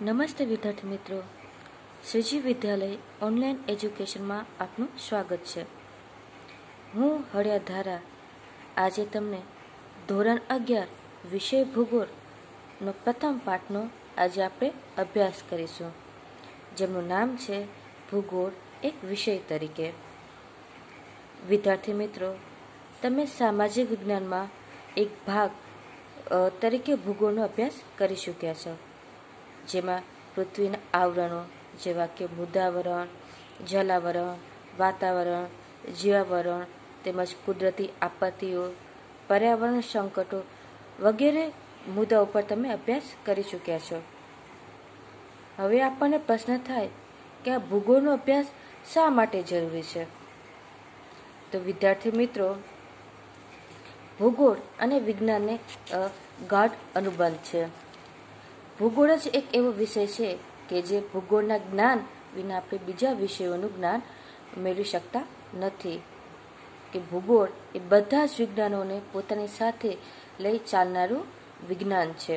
નમસ્તે વિદ્યાર્થી મિત્રો, શ્રીજી વિદ્યાલય ઓનલાઈન એજ્યુકેશનમાં આપનું સ્વાગત છે. હું હળિયા ધારા આજે તમને ધોરણ 11 વિષય ભૂગોળનો પ્રથમ પાઠનો આજે આપણે અભ્યાસ કરીશું, જેમનું નામ છે ભૂગોળ એક વિષય તરીકે. વિદ્યાર્થી મિત્રો, તમે સામાજિક વિજ્ઞાનમાં એક ભાગ તરીકે ભૂગોળનો અભ્યાસ કરી ચૂક્યા છો, જેમાં પૃથ્વીના આવરણો જેવા કે મૃદાવરણ, જલાવરણ, વાતાવરણ, જીવાવરણ તેમજ કુદરતી આપત્તિઓ, પર્યાવરણ સંકટો વગેરે મુદ્દાઓ પર તમે અભ્યાસ કરી ચૂક્યા છો. હવે આપણને પ્રશ્ન થાય કે આ ભૂગોળનો અભ્યાસ શા માટે જરૂરી છે? તો વિદ્યાર્થી મિત્રો, ભૂગોળ અને વિજ્ઞાનને ગાઢ અનુબંધ છે. ભૂગોળ જ એક એવો વિષય છે કે જે ભૂગોળના જ્ઞાન વિના આપણે બીજા વિષયોનું જ્ઞાન મેળવી શકતા નથી. કે ભૂગોળ એ બધા જ વિજ્ઞાનોને પોતાની સાથે લઈ ચાલનારું વિજ્ઞાન છે.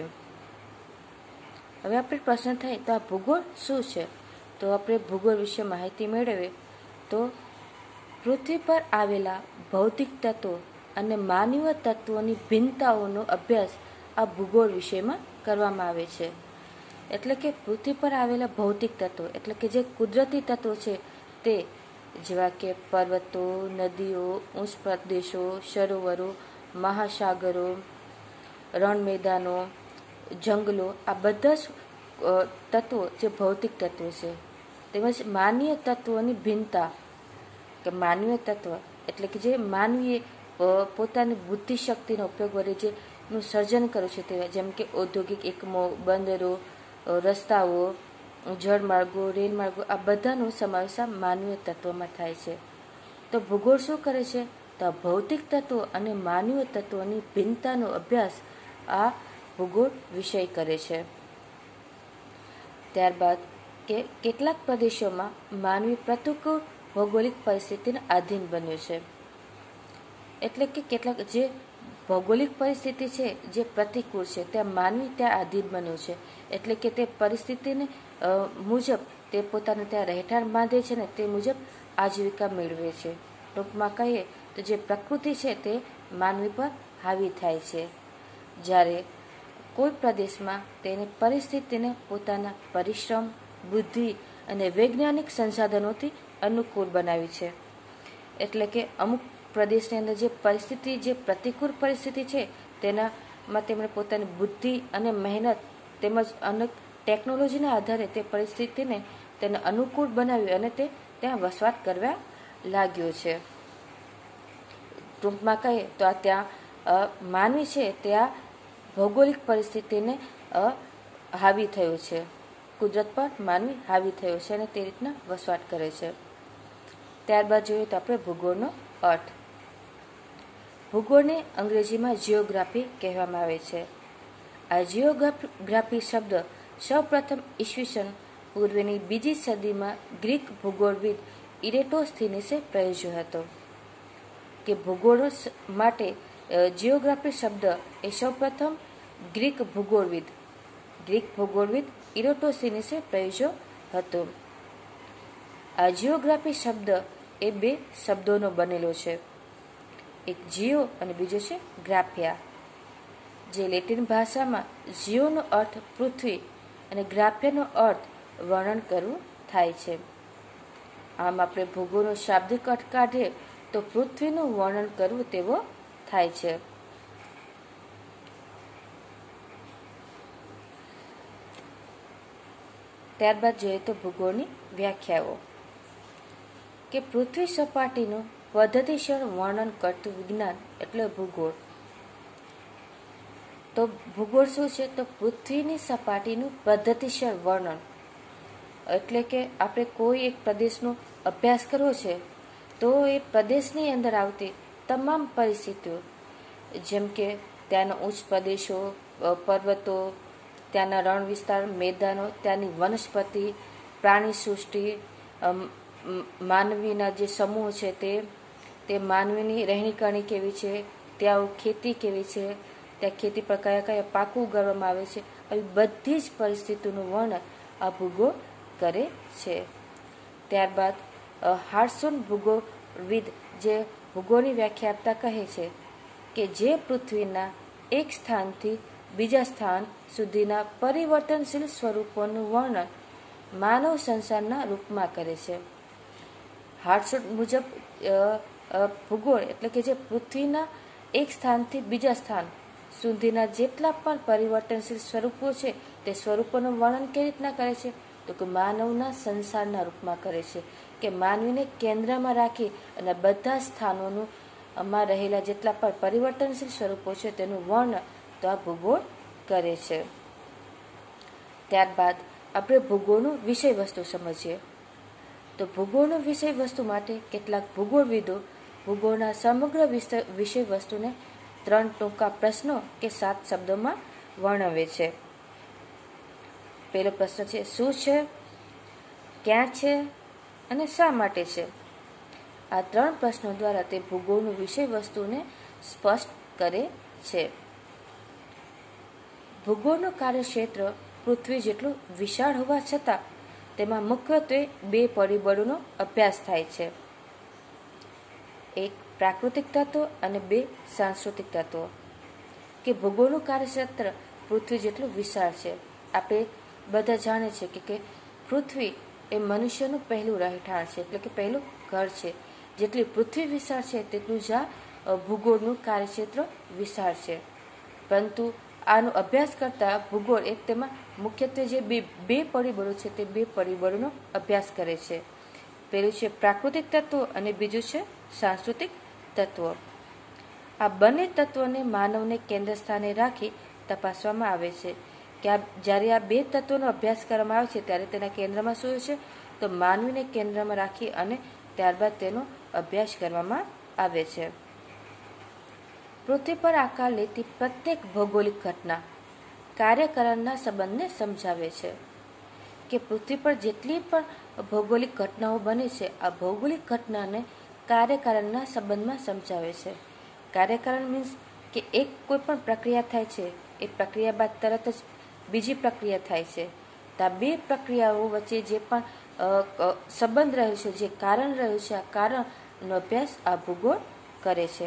હવે આપણે પ્રશ્ન થાય તો આ ભૂગોળ શું છે? તો આપણે ભૂગોળ વિશે માહિતી મેળવીએ તો પૃથ્વી પર આવેલા ભૌતિક તત્વો અને માનવીય તત્વોની ભિન્નતાઓનો અભ્યાસ આ ભૂગોળ વિષયમાં કરવામાં આવે છે. એટલે કે પૃથ્વી પર આવેલા ભૌતિક તત્વો એટલે કે જે કુદરતી તત્વો છે તે, જેવા કે પર્વતો, નદીઓ, ઉચ્ચ પ્રદેશો, સરોવરો, મહાસાગરો, રણ મેદાનો, જંગલો, આ બધા જ તત્વો જે ભૌતિક તત્વો છે. તેમજ માનવીય તત્વોની ભિન્નતા, કે માનવીય તત્વ એટલે કે જે માનવીએ પોતાની બુદ્ધિ શક્તિનો ઉપયોગ વડે જે નું સર્જન કર્યું છે તે, જેમ કે ઔદ્યોગિક એકમો, બંદરો, રસ્તાઓ, જળમાર્ગો, રેલમાર્ગો, આ બધાનો સમાવેશ આ માનવીય તત્વોમાં થાય છે. તો ભૂગોળ શું કરે છે? તો ભૌતિક તત્વો અને માનવીય તત્વોની ભિન્નતાનો અભ્યાસ આ ભૂગોળ વિષય કરે છે. ત્યારબાદ કે કેટલાક પ્રદેશોમાં માનવી પ્રતિકૂળ ભૌગોલિક પરિસ્થિતિને આધીન બન્યું છે. એટલે કે કેટલાક જે ભૌગોલિક પરિસ્થિતિ છે જે પ્રતિકૂળ છે ત્યાં માનવી ત્યાં આધીન બન્યું છે. એટલે કે તે પરિસ્થિતિને મુજબ તે પોતાને ત્યાં રહેઠાણ બાંધે છે ને તે મુજબ આજીવિકા મેળવે છે. ટૂંકમાં કહીએ તો જે પ્રકૃતિ છે તે માનવી પર હાવી થાય છે, જ્યારે કોઈ પ્રદેશમાં તેની પરિસ્થિતિને પોતાના પરિશ્રમ, બુદ્ધિ અને વૈજ્ઞાનિક સંસાધનોથી અનુકૂળ બનાવી છે. એટલે કે અમુક પ્રદેશની અંદર જે પરિસ્થિતિ, જે પ્રતિકૂળ પરિસ્થિતિ છે તેનામાં તેમણે પોતાની બુદ્ધિ અને મહેનત તેમજ અનેક ટેકનોલોજીના આધારે તે પરિસ્થિતિને તેને અનુકૂળ બનાવી અને તે ત્યાં વસવાટ કરવા લાગ્યો છે. ટૂંકમાં કહીએ તો આ ત્યાં માનવી છે ત્યાં ભૌગોલિક પરિસ્થિતિને હાવી થયો છે, કુદરત પર માનવી હાવી થયો છે અને તે રીતના વસવાટ કરે છે. ત્યારબાદ જોઈએ તો આપણે ભૂગોળનો અર્થ. ભૂગોળને અંગ્રેજીમાં જિયોગ્રાફી કહેવામાં આવે છે. આ જિયોગ્રાફી શબ્દ સૌપ્રથમ ઈસવીસન પૂર્વેની બીજી સદીમાં ગ્રીક ભૂગોળવિદ ઇરેટોસ્થીનીસે પ્રયોજ્યો હતો. કે ભૂગોળ માટે જિયોગ્રાફી શબ્દ એ સૌપ્રથમ ગ્રીક ભૂગોળવિદ ઇરેટોસ્થીનીસે પ્રયોજ્યો હતો. આ જિયોગ્રાફી શબ્દ એ બે શબ્દોનો બનેલો છે, એક જીઓ અને બીજો છે ગ્રાફિયા. જે લેટિન ભાષામાં જીઓનો અર્થ પૃથ્વી અને ગ્રાફિયાનો અર્થ વર્ણન કરવું થાય છે. આમ આપણે ભૂગોળનો શાબ્દિક અર્થ કાઢીએ તો પૃથ્વીનું વર્ણન કરવું તેવો થાય છે. ત્યારબાદ જોઈએ તો ભૂગોળની વ્યાખ્યાઓ. કે પૃથ્વી સપાટીનું પદ્ધતિસર વર્ણન કરતું વિજ્ઞાન એટલે ભૂગોળ. તો ભૂગોળ શું છે? તો પૃથ્વીની સપાટીનું પદ્ધતિસર વર્ણન. એટલે કે આપણે કોઈ એક પ્રદેશનો અભ્યાસ કરવો છે તો એ પ્રદેશની અંદર આવતી તમામ પરિસ્થિતિઓ, જેમ કે ત્યાંના ઉચ્ચ પ્રદેશો, પર્વતો, ત્યાંના રણ વિસ્તાર, મેદાનો, ત્યાંની વનસ્પતિ, પ્રાણી સૃષ્ટિ, માનવીના જે સમૂહ છે તે માનવીની રહેણીકરણી કેવી છે, ત્યાં ખેતી કેવી છે, ત્યાં ખેતી પર કયા કયા પાકો ઉગાડવામાં આવે છે, આવી બધી જ પરિસ્થિતિનું વર્ણન આ ભૂગોળ કરે છે. ત્યારબાદ હાર્સોન ભૂગોળવિદ જે ભૂગોળની વ્યાખ્યા આપતા કહે છે કે જે પૃથ્વીના એક સ્થાનથી બીજા સ્થાન સુધીના પરિવર્તનશીલ સ્વરૂપોનું વર્ણન માનવ સંસારના રૂપમાં કરે છે. હાર્સોન મુજબ ભૂગોળ એટલે કે જે પૃથ્વીના એક સ્થાનથી બીજા સ્થાન સુધીના જેટલા પણ પરિવર્તનશીલ સ્વરૂપો છે તે સ્વરૂપોનું વર્ણન કેવી રીતના કરે છે? તો કે માનવના સંસારના રૂપમાં કરે છે, કે માનવીને કેન્દ્રમાં રાખી અને બધા સ્થાનોનું માં રહેલા જેટલા પણ પરિવર્તનશીલ સ્વરૂપો છે તેનું વર્ણન તો આ ભૂગોળ કરે છે. ત્યારબાદ આપણે ભૂગોળનું વિષય વસ્તુ સમજીએ. તો ભૂગોળનું વિષય વસ્તુ માટે કેટલાક ભૂગોળવિદો ભૂગોળના સમગ્ર વિષય વસ્તુને 3 ટૂંકા પ્રશ્નો કે 7 શબ્દોમાં વર્ણવે છે. પહેલો પ્રશ્ન છે શું છે, ક્યાં છે અને શા માટે છે. આ 3 પ્રશ્નો દ્વારા તે ભૂગોળનું વિષય વસ્તુને સ્પષ્ટ કરે છે. ભૂગોળનું કાર્યક્ષેત્ર પૃથ્વી જેટલું વિશાળ હોવા છતાં તેમાં મુખ્યત્વે 2 પરિબળોનો અભ્યાસ થાય છે. એક પ્રાકૃતિક તત્વો અને 2 સાંસ્કૃતિક તત્વો. કે ભૂગોળનું કાર્યક્ષેત્ર પૃથ્વી જેટલું વિશાળ છે. આપણે બધા જાણે છે કે પૃથ્વી એ મનુષ્યનું પહેલું રહેઠાણ છે, એટલે કે પહેલું ઘર છે. જેટલી પૃથ્વી વિશાળ છે તેટલું જ આ ભૂગોળનું કાર્યક્ષેત્ર વિશાળ છે. પરંતુ આનો અભ્યાસ કરતા ભૂગોળ એક તેમાં મુખ્યત્વે જે બે પરિબળો છે તે 2 પરિબળોનો અભ્યાસ કરે છે. પહેલું છે પ્રાકૃતિક તત્વો અને બીજું છે સાંસ્કૃતિક તત્વો. આ બંને તત્વોને માનવને કેન્દ્ર સ્થાને રાખી તપાસવામાં આવે છે કે જ્યારે આ 2 તત્વોનો અભ્યાસ કરવામાં આવે છે ત્યારે તેના કેન્દ્રમાં શું છે? તો માનવીને કેન્દ્રમાં રાખી અને ત્યારબાદ તેનો અભ્યાસ કરવામાં આવે છે. પૃથ્વી પર આકાર લેતી પ્રત્યેક ભૌગોલિક ઘટના કાર્યકરણના સંબંધને સમજાવે છે. કે પૃથ્વી પર જેટલી પણ ભૌગોલિક ઘટનાઓ બને છે આ ભૌગોલિક ઘટનાને કાર્યકારણના સંબંધમાં સમજાવે છે. કાર્યકારણ મીન્સ કે એક કોઈ પણ પ્રક્રિયા થાય છે એ પ્રક્રિયા બાદ તરત જ બીજી પ્રક્રિયા થાય છે. તો આ 2 પ્રક્રિયાઓ વચ્ચે જે પણ સંબંધ રહ્યો છે, જે કારણ રહ્યું છે, આ કારણનો અભ્યાસ આ ભૂગોળ કરે છે.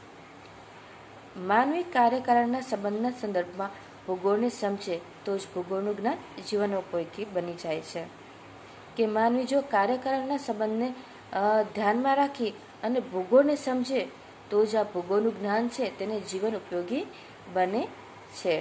માનવી કાર્યકારણના સંબંધના સંદર્ભમાં ભૂગોળને સમજે તો જ ભૂગોળનું જ્ઞાન જીવનોપયોગી બની જાય છે. કે માનવી જો કાર્યકારણના સંબંધને ધ્યાનમાં રાખી અને ભૂગોળને સમજે તો જ આ ભૂગોળનું જ્ઞાન છે તેને જીવન ઉપયોગી બને છે.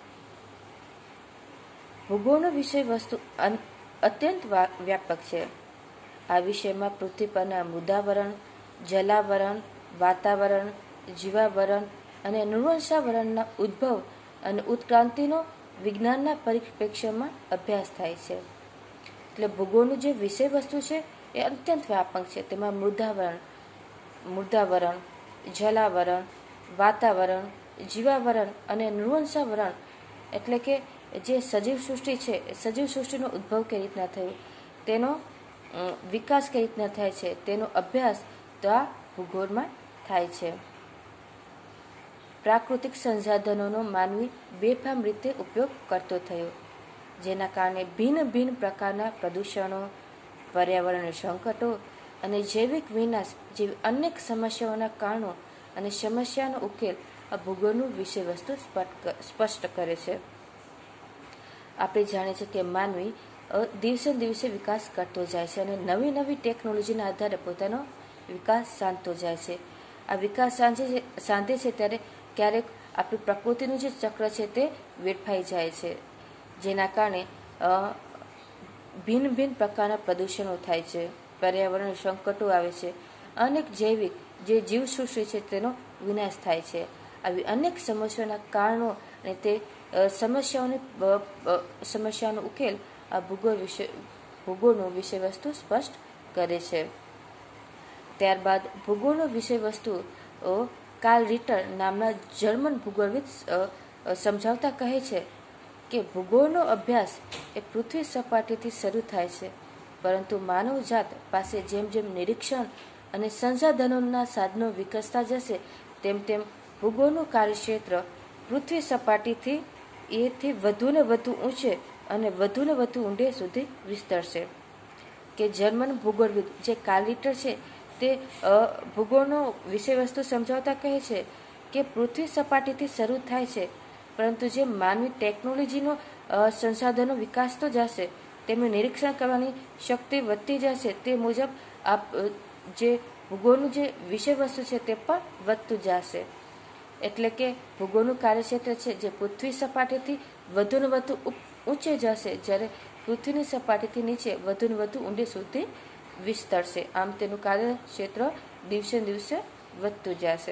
ભૂગોળનો વિષય વસ્તુ અત્યંત વ્યાપક છે. આ વિષયમાં પૃથ્વી પરના મૃદાવરણ, જલાવરણ, વાતાવરણ, જીવાવરણ અને નૃવંશાવરણના ઉદ્ભવ અને ઉત્ક્રાંતિનો વિજ્ઞાનના પરિપ્રેક્ષ્યમાં અભ્યાસ થાય છે. એટલે ભૂગોળનું જે વિષય વસ્તુ છે એ અત્યંત વ્યાપક છે. તેમાં મૃદાવરણ, જલાવરણ, વાતાવરણ, જીવાવરણ અને નૃવંશાવરણ એટલે કે જે સજીવ સૃષ્ટિ છે એ સજીવ સૃષ્ટિનો ઉદ્ભવ કઈ રીતના થયો, તેનો વિકાસ કઈ રીતના થાય છે, તેનો અભ્યાસ તો આ ભૂગોળમાં થાય છે. પ્રાકૃતિક સંસાધનોનો માનવી બેફામ રીતે ઉપયોગ કરતો થયો, જેના કારણે ભિન્ન ભિન્ન પ્રકારના પ્રદૂષણો, પર્યાવરણીય સંકટો અને જૈવિક વિનાશ જેવી અનેક સમસ્યાઓના કારણો અને સમસ્યાનો ઉકેલ આ ભૂગોળનું વિષય વસ્તુ સ્પષ્ટ કરે છે. આપણે જાણીએ છીએ કે માનવી દિવસે દિવસે વિકાસ કરતો જાય છે અને નવી નવી ટેકનોલોજીના આધારે પોતાનો વિકાસ સાધતો જાય છે. આ વિકાસ સાધે છે ત્યારે ક્યારેક આપણી પ્રકૃતિનું જે ચક્ર છે તે વેડફાઈ જાય છે, જેના કારણે ભિન્ન ભિન્ન પ્રકારના પ્રદૂષણો થાય છે, પર્યાવરણ સંકટો આવે છે, અનેક જૈવિક જે જીવસૃષ્ટિ છે તેનો વિનાશ થાય છે. આવી અનેક સમસ્યાઓના કારણો અને તે સમસ્યાનો ઉકેલ આ ભૂગોળનો વિષય વસ્તુ સ્પષ્ટ કરે છે. ત્યારબાદ ભૂગોળનો વિષય વસ્તુ કાર્લ રિટર નામના જર્મન ભૂગોળવિદ સમજાવતા કહે છે કે ભૂગોળનો અભ્યાસ એ પૃથ્વી સપાટીથી શરૂ થાય છે, પરંતુ માનવજાત પાસે જેમ જેમ નિરીક્ષણ અને સંસાધનોના સાધનો વિકસતા જશે તેમ તેમ ભૂગોળનું કાર્યક્ષેત્ર પૃથ્વી સપાટીથી એથી વધુને વધુ ઊંચે અને વધુને વધુ ઊંડે સુધી વિસ્તરશે. કે જર્મન ભૂગોળવિદ જે કાર્લિટર છે તે ભૂગોળનો વિષય વસ્તુ સમજાવતા કહે છે કે પૃથ્વી સપાટીથી શરૂ થાય છે, પરંતુ જે માનવી ટેકનોલોજીનો સંસાધનો વિકાસતો જશે, તેમનું નિરીક્ષણ કરવાની શક્તિ વધતી જશે, તે મુજબ જે ભૂગોળનું જે વિષય વસ્તુ છે તે પણ વધતું જશે. એટલે કે ભૂગોળનું કાર્યક્ષેત્ર છે જે પૃથ્વી સપાટીથી વધુને વધુ ઊંચે જશે, જ્યારે પૃથ્વીની સપાટીથી નીચે વધુને વધુ ઊંડે સુધી વિસ્તરશે. આમ તેનું કાર્યક્ષેત્ર દિવસે દિવસે વધતું જશે.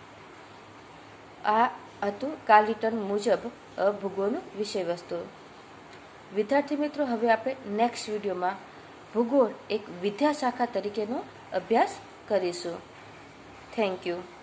આ હતું કાર્લિટર મુજબ ભૂગોળનું વિષય વસ્તુ. વિદ્યાર્થી મિત્રો, હવે આપણે નેક્સ્ટ વિડીયોમાં ભૂગોળ એક વિદ્યાશાખા તરીકેનો અભ્યાસ કરીશું. Thank you.